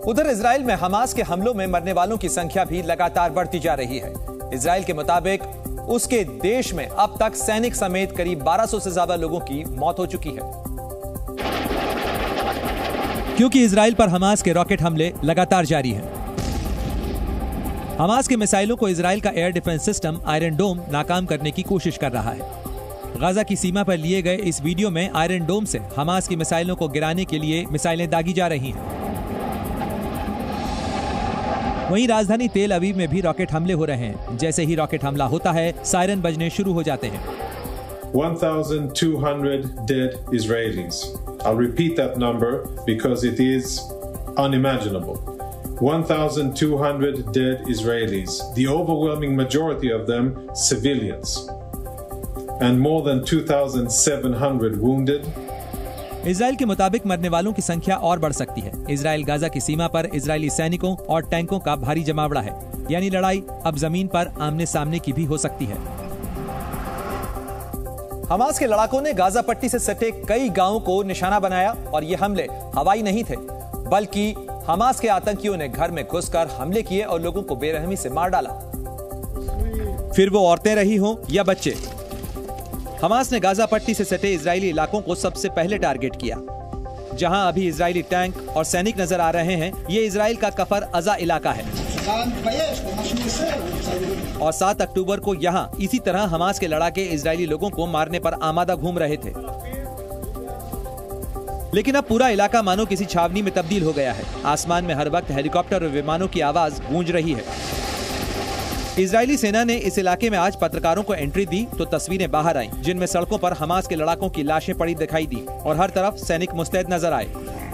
उधर इजराइल में हमास के हमलों में मरने वालों की संख्या भी लगातार बढ़ती जा रही है। इजराइल के मुताबिक उसके देश में अब तक सैनिक समेत करीब 1200 से ज्यादा लोगों की मौत हो चुकी है। क्योंकि इजराइल पर हमास के रॉकेट हमले लगातार जारी हैं। हमास के मिसाइलों को इजराइल का air defence system iron dome नाकाम करने की कोशिश कर रहा है। गाजा की सीमा पर लिए गए इस वीडियो में आयरन डोम से हमास की मिसाइलों को गिराने के लिए मिसाइलें दागी जा रही हैं। वहीं राजधानी तेल अवीव में भी रॉकेट हमले हो रहे हैं। जैसे ही रॉकेट हमला होता है, सायरन बजने शुरू हो जाते हैं। 1,200 dead Israelis. I'll repeat that number because it is unimaginable. 1,200 dead Israelis. The overwhelming majority of them civilians. And more than 2,700 wounded. Israel के मुताबिक मरने वालों की संख्या और बढ़ सकती है। इजराइल गाजा की सीमा पर इजरायली सैनिकों और टैंकों का भारी जमावड़ा है, यानी लड़ाई अब जमीन पर आमने सामने की भी हो सकती है। हमास के लड़ाकों ने गाजा पट्टी से सटे कई गांवों को निशाना बनाया और ये हमले हवाई नहीं थे, बल्कि हमास के आतंकियों ने घर में घुसकर हमले किए और लोगों को बेरहमी से मार डाला, फिर वो औरतें रही हों या बच्चे। हमास ने गाजा पट्टी से सटे इजरायली इलाकों को सबसे पहले टारगेट किया। जहां अभी इजरायली टैंक और सैनिक नजर आ रहे हैं, ये इजराइल का कफर अजा इलाका है और 7 अक्टूबर को यहां इसी तरह हमास के लड़ाके इजरायली लोगों को मारने पर आमादा घूम रहे थे। लेकिन अब पूरा इलाका मानो किसी छावनी में तब्दील हो गया है। आसमान में हर वक्त हेलीकॉप्टर और विमानों की आवाज गूंज रही है। इजरायली सेना ने इस इलाके में आज पत्रकारों को एंट्री दी तो तस्वीरें बाहर आईं, जिनमें सड़कों पर हमास के लड़ाकों की लाशें पड़ी दिखाई दी और हर तरफ सैनिक मुस्तैद नजर आए।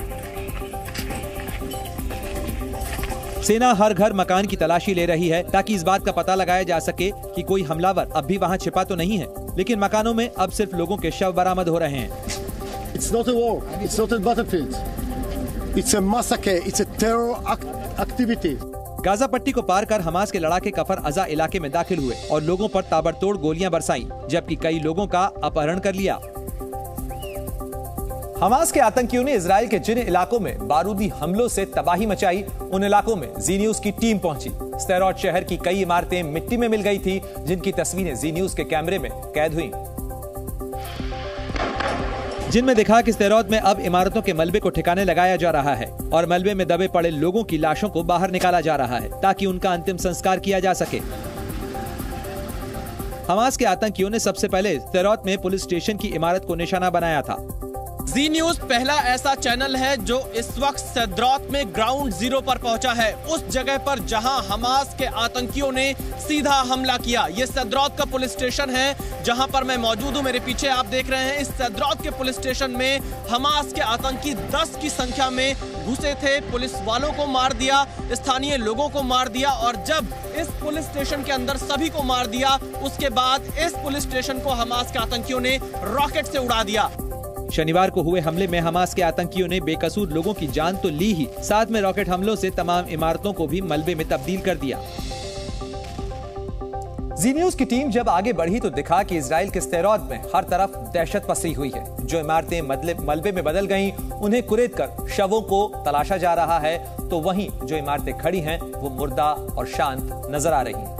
सेना हर घर मकान की तलाशी ले रही है ताकि इस बात का पता लगाया जा सके कि कोई हमलावर अब भी वहां छिपा तो नहीं है। लेकिन मकानों में अब सिर्फ लोगों के शव बरामद हो रहे हैं। It's not a war. It's not a battlefield. It's a massacre. It's a terror activity. Gaza पट्टी को पार कर हमास के लड़ाके कफर अजा इलाके में दाखिल हुए और लोगों पर ताबड़तोड़ गोलियां बरसाईं, जबकि कई लोगों का अपहरण कर लिया। हमास के आतंकियों ने इजराइल के जिन इलाकों में बारूदी हमलों से तबाही मचाई, उन इलाकों में जी न्यूज की टीम पहुंची। स्देरोत शहर की कई इमारतें मिट्टी में मिल गई थी, जिनकी तस्वीरें जी न्यूज के कैमरे में कैद हुई, जिनमें दिखा कि स्देरोत में अब इमारतों के मलबे को ठिकाने लगाया जा रहा है और मलबे में दबे पड़े लोगों की लाशों को बाहर निकाला जा रहा है ताकि उनका अंतिम संस्कार किया जा सके। हमास के आतंकियों ने सबसे पहले स्देरोत में पुलिस स्टेशन की इमारत को निशाना बनाया था। जी न्यूज पहला ऐसा चैनल है जो इस वक्त स्देरोत में ग्राउंड जीरो पर पहुंचा है, उस जगह पर जहां हमास के आतंकियों ने सीधा हमला किया। ये स्देरोत का पुलिस स्टेशन है जहां पर मैं मौजूद हूं। मेरे पीछे आप देख रहे हैं, इस स्देरोत के पुलिस स्टेशन में हमास के आतंकी 10 की संख्या में घुसे थे। पुलिस वालों को मार दिया, स्थानीय लोगों को मार दिया और जब इस पुलिस स्टेशन के अंदर सभी को मार दिया, उसके बाद इस पुलिस स्टेशन को हमास के आतंकियों ने रॉकेट से उड़ा दिया। शनिवार को हुए हमले में हमास के आतंकियों ने बेकसूर लोगों की जान तो ली ही, साथ में रॉकेट हमलों से तमाम इमारतों को भी मलबे में तब्दील कर दिया। जी न्यूज की टीम जब आगे बढ़ी तो दिखा कि इजराइल के स्देरोत में हर तरफ दहशत पसरी हुई है। जो इमारतें मलबे में बदल गईं, उन्हें कुरेद कर शवों को तलाशा जा रहा है, तो वहीं जो इमारतें खड़ी हैं वो मुर्दा और शांत नजर आ रही हैं।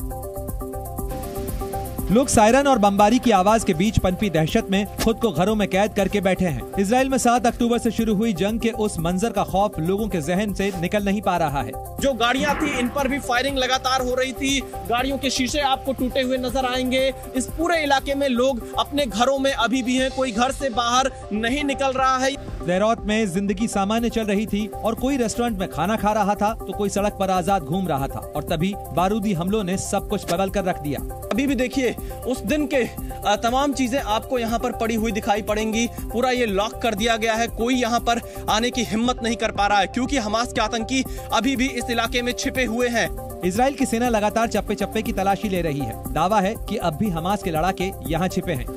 लोग सायरन और बमबारी की आवाज के बीच पनपी दहशत में खुद को घरों में कैद करके बैठे हैं। इजराइल में 7 अक्टूबर से शुरू हुई जंग के उस मंजर का खौफ लोगों के जहन से निकल नहीं पा रहा है। जो गाड़ियां थी, इन पर भी फायरिंग लगातार हो रही थी। गाड़ियों के शीशे आपको टूटे हुए नजर आएंगे। इस पूरे इलाके में लोग अपने घरों में अभी भी हैं, कोई घर से बाहर नहीं निकल रहा है। स्देरोत में जिंदगी सामान्य चल रही थी और कोई रेस्टोरेंट में खाना खा रहा था तो कोई सड़क पर आजाद घूम रहा था और तभी बारूदी हमलों ने सब कुछ बदल कर रख दिया। अभी भी देखिए, उस दिन के तमाम चीजें आपको यहाँ पर पड़ी हुई दिखाई पड़ेंगी। पूरा ये लॉक कर दिया गया है, कोई यहाँ पर आने की हिम्मत नहीं कर पा रहा है क्योंकि हमास के आतंकी अभी भी इस इलाके में छिपे हुए हैं। इजराइल की सेना लगातार चप्पे चप्पे की तलाशी ले रही है। दावा है कि अब भी हमास के लड़ाके यहाँ छिपे हैं।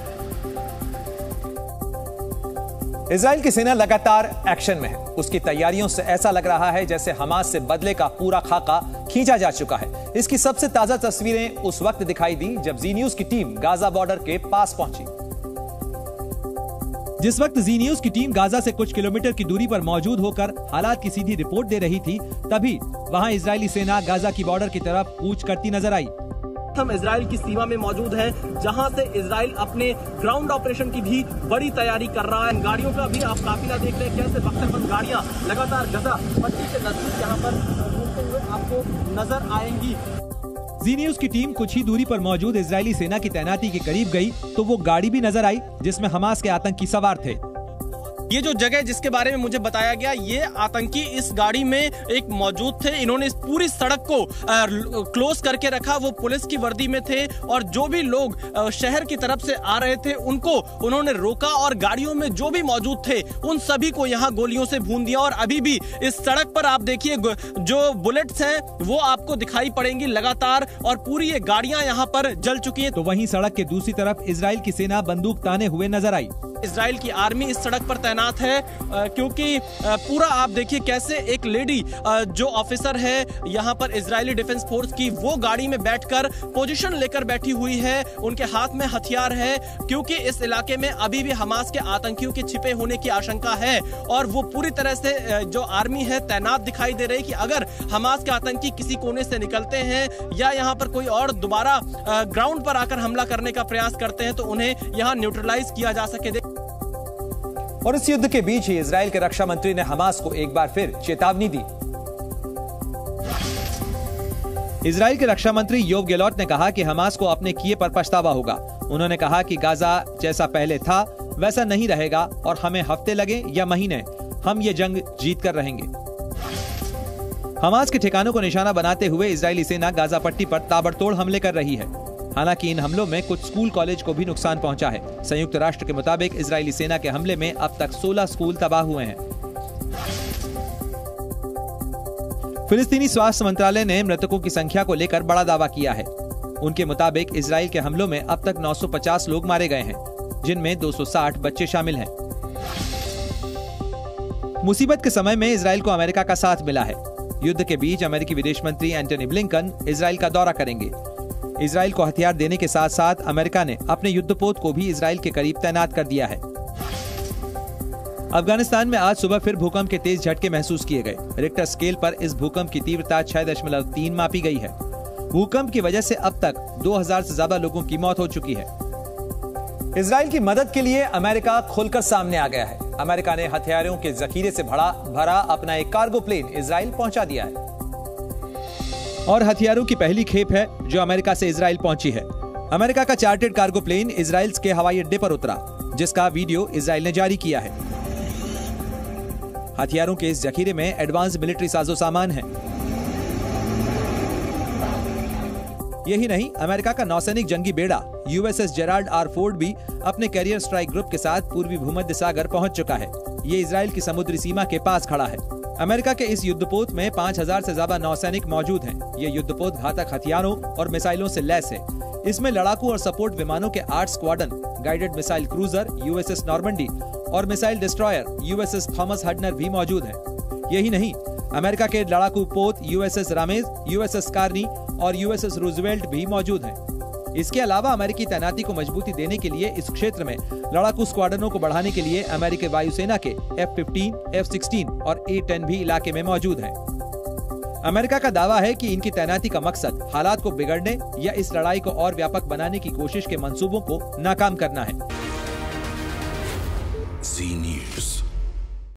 इजराइल की सेना लगातार एक्शन में है। उसकी तैयारियों से ऐसा लग रहा है जैसे हमास से बदले का पूरा खाका खींचा जा चुका है। इसकी सबसे ताजा तस्वीरें उस वक्त दिखाई दी जब जी न्यूज की टीम गाजा बॉर्डर के पास पहुंची। जिस वक्त जी न्यूज की टीम गाजा से कुछ किलोमीटर की दूरी पर मौजूद होकर हालात की सीधी रिपोर्ट दे रही थी, तभी वहां इजरायली सेना गाजा की बॉर्डर की तरफ कूच करती नजर आई। हम इजराइल की सीमा में मौजूद हैं, जहां से इजराइल अपने ग्राउंड ऑपरेशन की भी बड़ी तैयारी कर रहा है। गाड़ियों का भी आप काफिला देख रहे हैं, कैसे बख्तरबंद गाड़ियां लगातार गाजा पट्टी के नजदीक यहाँ पर घूमते हुए आपको नजर आएंगी। जी न्यूज की टीम कुछ ही दूरी पर मौजूद इजरायली सेना की तैनाती के करीब गई तो वो गाड़ी भी नजर आई जिसमें हमास के आतंकी सवार थे। ये जो जगह जिसके बारे में मुझे बताया गया, ये आतंकी इस गाड़ी में एक मौजूद थे। इन्होंने इस पूरी सड़क को क्लोज करके रखा। वो पुलिस की वर्दी में थे और जो भी लोग शहर की तरफ से आ रहे थे उनको उन्होंने रोका और गाड़ियों में जो भी मौजूद थे उन सभी को यहाँ गोलियों से भून दिया। और अभी भी इस सड़क पर आप देखिए जो बुलेट्स हैं वो आपको दिखाई पड़ेंगी लगातार और पूरी ये गाड़ियां यहाँ पर जल चुकी हैं। तो वहीं सड़क के दूसरी तरफ इजराइल की सेना बंदूक ताने हुए नजर आई। इजराइल की आर्मी इस सड़क पर तैनात है क्योंकि पूरा आप देखिए कैसे एक लेडी जो ऑफिसर है यहाँ पर इजरायली डिफेंस फोर्स की, वो गाड़ी में बैठकर पोजीशन लेकर बैठी हुई है। उनके हाथ में हथियार है क्योंकि इस इलाके में अभी भी हमास के आतंकियों के छिपे होने की आशंका है और वो पूरी तरह से जो आर्मी है तैनात दिखाई दे रही कि अगर हमास के आतंकी किसी कोने से निकलते हैं या यहाँ पर कोई और दोबारा ग्राउंड पर आकर हमला करने का प्रयास करते हैं तो उन्हें यहाँ न्यूट्रलाइज किया जा सके। और इस युद्ध के बीच ही इजराइल के रक्षा मंत्री ने हमास को एक बार फिर चेतावनी दी। इजराइल के रक्षा मंत्री योव गैलोट ने कहा कि हमास को अपने किए पर पछतावा होगा। उन्होंने कहा कि गाजा जैसा पहले था वैसा नहीं रहेगा और हमें हफ्ते लगे या महीने, हम ये जंग जीत कर रहेंगे। हमास के ठिकानों को निशाना बनाते हुए इजरायली सेना गाजा पट्टी पर ताबड़तोड़ हमले कर रही है। हालांकि इन हमलों में कुछ स्कूल कॉलेज को भी नुकसान पहुंचा है। संयुक्त राष्ट्र के मुताबिक इजरायली सेना के हमले में अब तक 16 स्कूल तबाह हुए हैं। फिलिस्तीनी स्वास्थ्य मंत्रालय ने मृतकों की संख्या को लेकर बड़ा दावा किया है। उनके मुताबिक इजराइल के हमलों में अब तक 950 लोग मारे गए हैं, जिनमें 260 बच्चे शामिल हैं। मुसीबत के समय में इजराइल को अमेरिका का साथ मिला है। युद्ध के बीच अमेरिकी विदेश मंत्री एंटनी ब्लिंकन इजराइल का दौरा करेंगे। इजराइल को हथियार देने के साथ साथ अमेरिका ने अपने युद्धपोत को भी इजराइल के करीब तैनात कर दिया है। अफगानिस्तान में आज सुबह फिर भूकंप के तेज झटके महसूस किए गए। रिक्टर स्केल पर इस भूकंप की तीव्रता 6.3 मापी गई है। भूकंप की वजह से अब तक 2000 से ज्यादा लोगों की मौत हो चुकी है। इजराइल की मदद के लिए अमेरिका खुलकर सामने आ गया है। अमेरिका ने हथियारों के जखीरे से भरा अपना एक कार्गो प्लेन इजराइल पहुंचा दिया है और हथियारों की पहली खेप है जो अमेरिका से इजराइल पहुंची है। अमेरिका का चार्टर्ड कार्गो प्लेन इजराइल के हवाई अड्डे पर उतरा, जिसका वीडियो इजराइल ने जारी किया है। हथियारों के इस जखीरे में एडवांस मिलिट्री साजो सामान है। यही नहीं, अमेरिका का नौसैनिक जंगी बेड़ा यूएसएस जेराल्ड आर फोर्ड भी अपने कैरियर स्ट्राइक ग्रुप के साथ पूर्वी भूमध्य सागर पहुंच चुका है। ये इजराइल की समुद्री सीमा के पास खड़ा है। अमेरिका के इस युद्धपोत में 5000 से ज्यादा नौसैनिक मौजूद हैं। ये युद्धपोत घातक हथियारों और मिसाइलों से लैस है। इसमें लड़ाकू और सपोर्ट विमानों के 8 squadron, guided missile cruiser USS Normandy और missile destroyer USS Thomas Hudner भी मौजूद हैं। यही नहीं, अमेरिका के लड़ाकू पोत यूएसएस रामेज, यूएसएस कार्नी और यूएसएस रूजवेल्ट भी मौजूद हैं। इसके अलावा अमेरिकी तैनाती को मजबूती देने के लिए इस क्षेत्र में लड़ाकू स्क्वाड्रनों को बढ़ाने के लिए अमेरिकी वायुसेना के F-15, F-16 और A-10 भी इलाके में मौजूद हैं। अमेरिका का दावा है कि इनकी तैनाती का मकसद हालात को बिगड़ने या इस लड़ाई को और व्यापक बनाने की कोशिश के मंसूबों को नाकाम करना है। Z News।